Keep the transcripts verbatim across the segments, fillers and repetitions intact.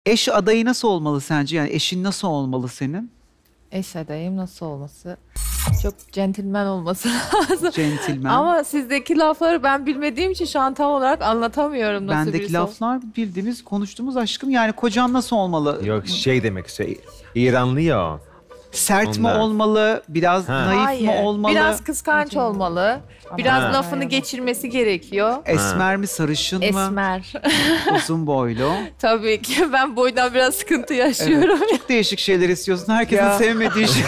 Eş adayı nasıl olmalı sence? Yani eşin nasıl olmalı senin? Eş adayım nasıl olması? Çok centilmen olması lazım. Centilmen. Ama sizdeki lafları ben bilmediğim için şu an tam olarak anlatamıyorum nasıl Bendeki birisi ol- laflar bildiğimiz, konuştuğumuz aşkım. Yani kocan nasıl olmalı? Yok şey demek istiyor. İranlı ya o. Sert mi Ondan. olmalı? Biraz Ha. naif Hayır, mi olmalı? biraz kıskanç olmalı. Biraz Ha. lafını geçirmesi gerekiyor. Esmer mi, sarışın mı? Esmer. Uzun boylu. Tabii ki ben boydan biraz sıkıntı yaşıyorum. Çok değişik şeyler istiyorsun. Herkesin Ya. sevmediği şey.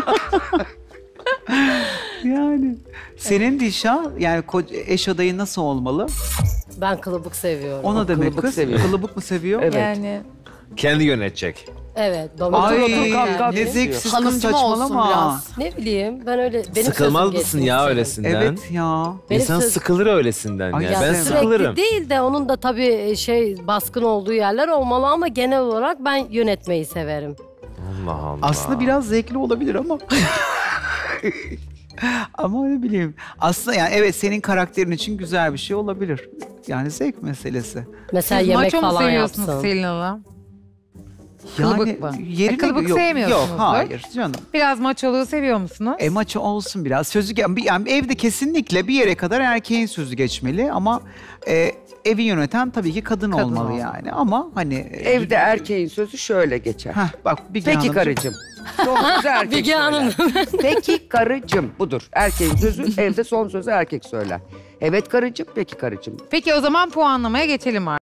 Yani. Senin Dişa, yani ko- eş adayı nasıl olmalı? Ben kılıbık seviyorum. Ona demek kılıbık kız. seviyor. Kılıbık mı seviyor? Evet. Yani Kendi yönetecek. Evet. Domates Ay otur, kalk, kalk ne diyor. zevksiz kız, hanımcı mı olsun saçmalama. biraz? Ne bileyim ben öyle benim Sıkılmaz sözüm mısın geçsin ya isterim. öylesinden? Evet ya. Benim İnsan söz- sıkılır öylesinden Ay ya. ya Ben sürekli sıkılırım. değil de onun da tabii şey baskın olduğu yerler olmalı ama genel olarak ben yönetmeyi severim. Allah Allah. Aslında biraz zevkli olabilir ama. Ama ne bileyim. Aslında yani evet, senin karakterin için güzel bir şey olabilir. Yani zevk meselesi. Mesela Siz yemek maço mu falan seviyorsunuz yapsın. Selin Hanım? Yani Kılıbık mı? yerine E, kılıbık yok, sevmiyorsunuzdur. Yok hayır canım. Biraz maçoluğu seviyor musunuz? E maçı olsun biraz. Sözü ge- yani evde kesinlikle bir yere kadar erkeğin sözü geçmeli ama e, evi yöneten tabii ki kadın, Kadın olmalı olmalı. yani. Ama hani e, Evde erkeğin sözü şöyle geçer. heh, bak Bilge Peki Hanımcığım. karıcığım. Son sözü erkek Bilge söyler. Hanım. Peki karıcığım budur. Erkeğin sözü evde son sözü erkek söyler. Evet karıcığım, peki karıcığım. Peki o zaman puanlamaya geçelim artık.